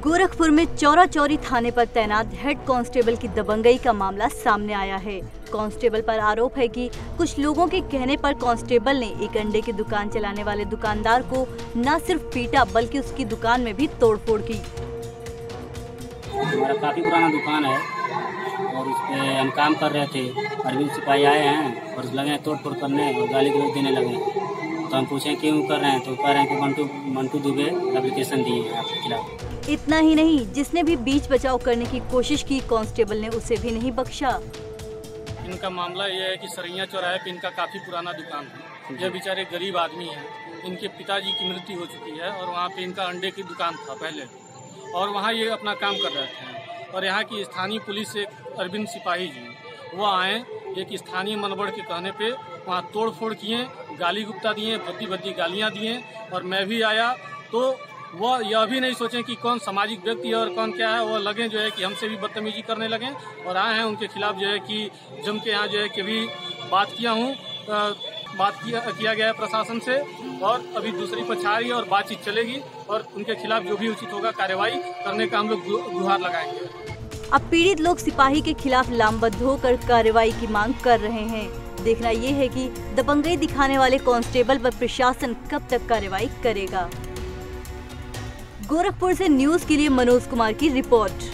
गोरखपुर में चौरा चौरी थाने पर तैनात हेड कांस्टेबल की दबंगई का मामला सामने आया है। कांस्टेबल पर आरोप है कि कुछ लोगों के कहने पर कांस्टेबल ने एक अंडे की दुकान चलाने वाले दुकानदार को न सिर्फ पीटा बल्कि उसकी दुकान में भी तोड़फोड़ की। हमारा काफ़ी पुराना दुकान है और उस पर हम काम कर रहे थे। अरविंद सिपाही आए हैं और लगे तोड़-फोड़ करने और गाली गलौज देने लगे। तो हम पूछे क्यों कर रहे हैं, तो कह रहे हैं कि मंटू दुबे एप्लीकेशन दिए हैं आपके खिलाफ। इतना ही नहीं, जिसने भी बीच बचाव करने की कोशिश की कांस्टेबल ने उसे भी नहीं बख्शा। इनका मामला ये है कि सरैया चौराहे पे इनका काफ़ी पुराना दुकान है। ये बेचारे गरीब आदमी हैं। इनके पिताजी की मृत्यु हो चुकी है और वहाँ पे इनका अंडे की दुकान था पहले, और वहाँ ये अपना काम कर रहे थे। और यहाँ की स्थानीय पुलिस से अरविंद सिपाही जी वो आए, एक स्थानीय मनबड़ के कहने पे वहाँ तोड़-फोड़ किए, गाली गुप्ता दिए, भद्दी गालियाँ दिए। और मैं भी आया तो वह यह भी नहीं सोचें कि कौन सामाजिक व्यक्ति है और कौन क्या है। वो लगे जो है कि हमसे भी बदतमीजी करने लगे और आए हैं उनके खिलाफ जो है कि जम के यहाँ जो है कि भी बात किया हूँ, बात किया गया है प्रशासन से और अभी दूसरी पक्ष आ रही है और बातचीत चलेगी और उनके खिलाफ जो भी उचित होगा कार्रवाई करने का हम लोग गुहार लगाएंगे। अब पीड़ित लोग सिपाही के खिलाफ लामबंद होकर कार्रवाई की मांग कर रहे हैं। देखना ये है कि दबंगई दिखाने वाले कांस्टेबल पर प्रशासन कब तक कार्रवाई करेगा। गोरखपुर से न्यूज़ के लिए मनोज कुमार की रिपोर्ट।